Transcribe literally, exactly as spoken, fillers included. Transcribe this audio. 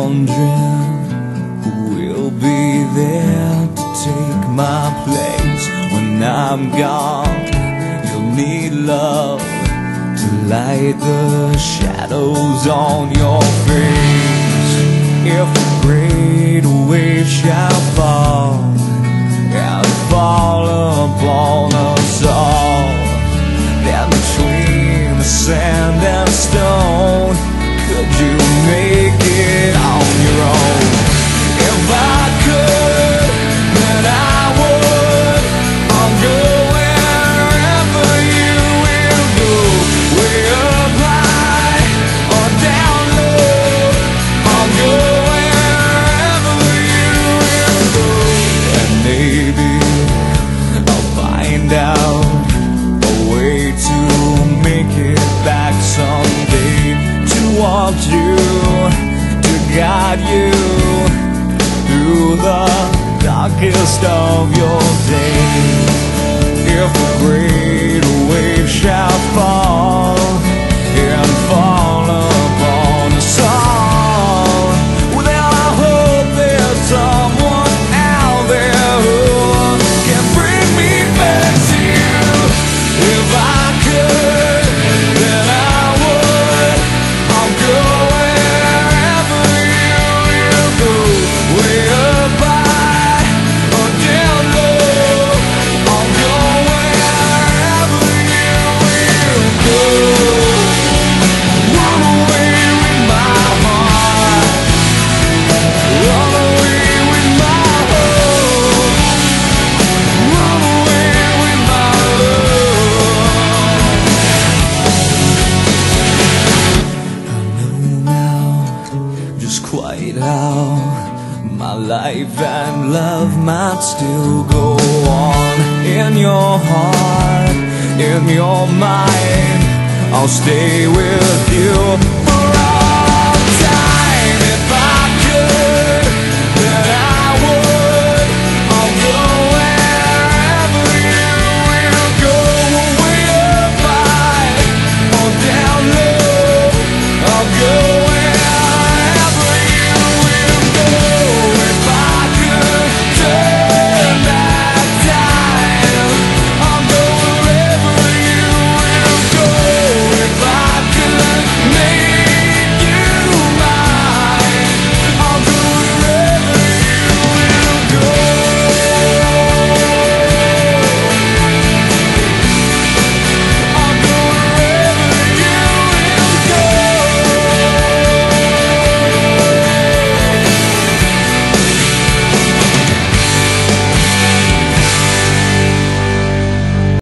wondering who will be there to take my place when I'm gone. You'll need love to light the shadows on your face. If a great wave shall fall and fall upon us all, then between the sand and stone, could you make it on your own? If I could, then I would. I'll go wherever you will go, way up high or down low. I'll go wherever you will go, and maybe I'll find out a way to make it back someday, to walk you, to guide you through the darkest of your days. If a great wave shall fall and fall upon us all, well, then I hope there's someone out there who can bring me back to you. If I could, then I would. I'll go wherever you will go, way up high or down low. I'll go wherever you will go. Run away with my heart, run away with my hope, run away with my love. I know now just quite how my life and love might still go on. In your heart, in your mind, I'll stay with you.